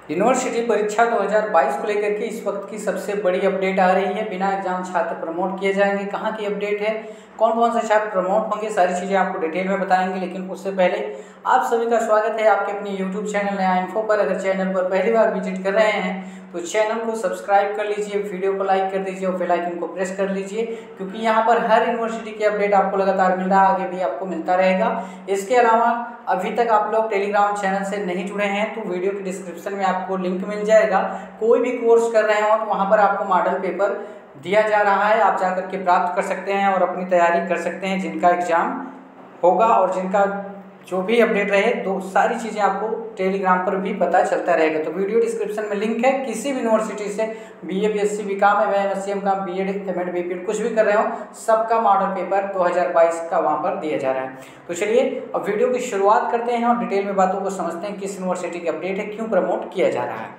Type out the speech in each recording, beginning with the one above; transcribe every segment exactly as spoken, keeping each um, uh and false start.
University परीक्षा दो हज़ार बाईस को लेकर के इस वक्त की सबसे बड़ी अपडेट आ रही है। बिना एग्जाम छात्र प्रमोट किए जाएंगे। कहाँ की अपडेट है, कौन कौन से छात्र प्रमोट होंगे, सारी चीज़ें आपको डिटेल में बताएंगे। लेकिन उससे पहले आप सभी का स्वागत है आपके अपने यूट्यूब चैनल नया इन्फो पर। अगर चैनल पर पहली बार विजिट कर रहे हैं तो चैनल को सब्सक्राइब कर लीजिए, वीडियो को लाइक कर दीजिए और बेल आइकन को प्रेस कर लीजिए, क्योंकि यहाँ पर हर यूनिवर्सिटी की अपडेट आपको लगातार मिल रहा है, आगे भी आपको मिलता रहेगा। इसके अलावा अभी तक आप लोग टेलीग्राम चैनल से नहीं जुड़े हैं तो वीडियो के डिस्क्रिप्शन में आपको लिंक मिल जाएगा। कोई भी कोर्स कर रहे हो तो वहाँ पर आपको मॉडल पेपर दिया जा रहा है, आप जाकर के प्राप्त कर सकते हैं और अपनी तैयारी कर सकते हैं। जिनका एग्ज़ाम होगा और जिनका जो भी अपडेट रहे तो सारी चीज़ें आपको टेलीग्राम पर भी पता चलता रहेगा। तो वीडियो डिस्क्रिप्शन में लिंक है। किसी भी यूनिवर्सिटी से BA, BSc, BCom, MA, MSc, MCom, BEd, MEd, BPEd कुछ भी कर रहे हो, सबका मॉडल पेपर दो हज़ार बाईस का वहाँ पर दिया जा रहा है। तो चलिए अब वीडियो की शुरुआत करते हैं और डिटेल में बातों को समझते हैं। किस यूनिवर्सिटी की अपडेट है, क्यों प्रमोट किया जा रहा है।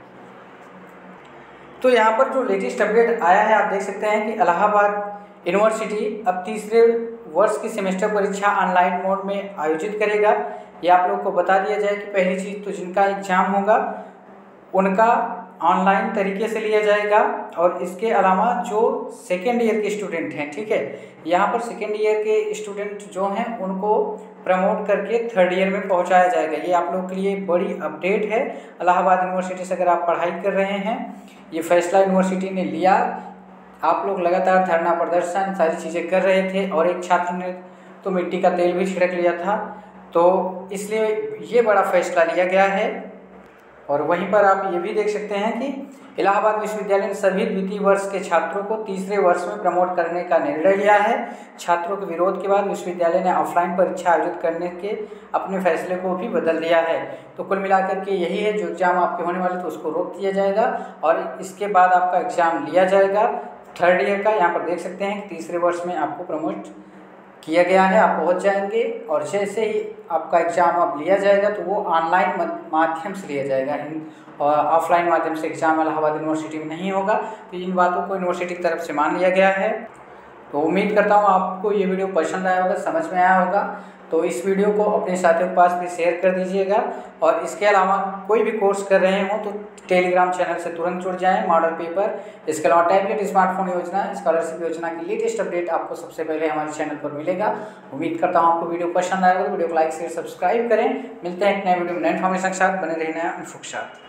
तो यहाँ पर जो लेटेस्ट अपडेट आया है आप देख सकते हैं कि इलाहाबाद यूनिवर्सिटी अब तीसरे वर्ष की सेमेस्टर परीक्षा ऑनलाइन मोड में आयोजित करेगा। ये आप लोग को बता दिया जाए कि पहली चीज़ तो जिनका एग्ज़ाम होगा उनका ऑनलाइन तरीके से लिया जाएगा। और इसके अलावा जो सेकेंड ईयर के स्टूडेंट हैं, ठीक है, यहाँ पर सेकेंड ईयर के स्टूडेंट जो हैं उनको प्रमोट करके थर्ड ईयर में पहुँचाया जाएगा। ये आप लोग के लिए बड़ी अपडेट है। इलाहाबाद यूनिवर्सिटी से अगर आप पढ़ाई कर रहे हैं, ये फैसला यूनिवर्सिटी ने लिया। आप लोग लगातार धरना प्रदर्शन सारी चीज़ें कर रहे थे और एक छात्र ने तो मिट्टी का तेल भी छिड़क लिया था, तो इसलिए ये बड़ा फैसला लिया गया है। और वहीं पर आप ये भी देख सकते हैं कि इलाहाबाद विश्वविद्यालय ने सभी द्वितीय वर्ष के छात्रों को तीसरे वर्ष में प्रमोट करने का निर्णय लिया है। छात्रों के विरोध के बाद विश्वविद्यालय ने ऑफलाइन परीक्षा आयोजित करने के अपने फैसले को भी बदल दिया है। तो कुल मिलाकर के यही है, जो एग्ज़ाम आपके होने वाले तो उसको रोक दिया जाएगा और इसके बाद आपका एग्ज़ाम लिया जाएगा थर्ड ईयर का। यहाँ पर देख सकते हैं कि तीसरे वर्ष में आपको प्रमोट किया गया है, आप पहुंच जाएंगे। और जैसे ही आपका एग्ज़ाम अब लिया जाएगा तो वो ऑनलाइन माध्यम से लिया जाएगा और ऑफलाइन माध्यम से एग्ज़ाम इलाहाबाद यूनिवर्सिटी में नहीं होगा। तो इन बातों को यूनिवर्सिटी की तरफ से मान लिया गया है। तो उम्मीद करता हूँ आपको ये वीडियो पसंद आया होगा, समझ में आया होगा। तो इस वीडियो को अपने साथियों के पास भी शेयर कर दीजिएगा। और इसके अलावा कोई भी कोर्स कर रहे हो तो टेलीग्राम चैनल से तुरंत जुड़ जाएं। मॉडल पेपर, इसके अलावा टैबलेट स्मार्टफोन योजना, स्कॉलरशिप योजना की लेटेस्ट अपडेट आपको सबसे पहले हमारे चैनल पर मिलेगा। उम्मीद करता हूँ आपको वीडियो पसंद आएगा। तो वीडियो को लाइक शेयर सब्सक्राइब करें। मिलते हैं एक नए वीडियो में नए इन्फॉर्मेशन के साथ। बने रहना इन्फो के साथ।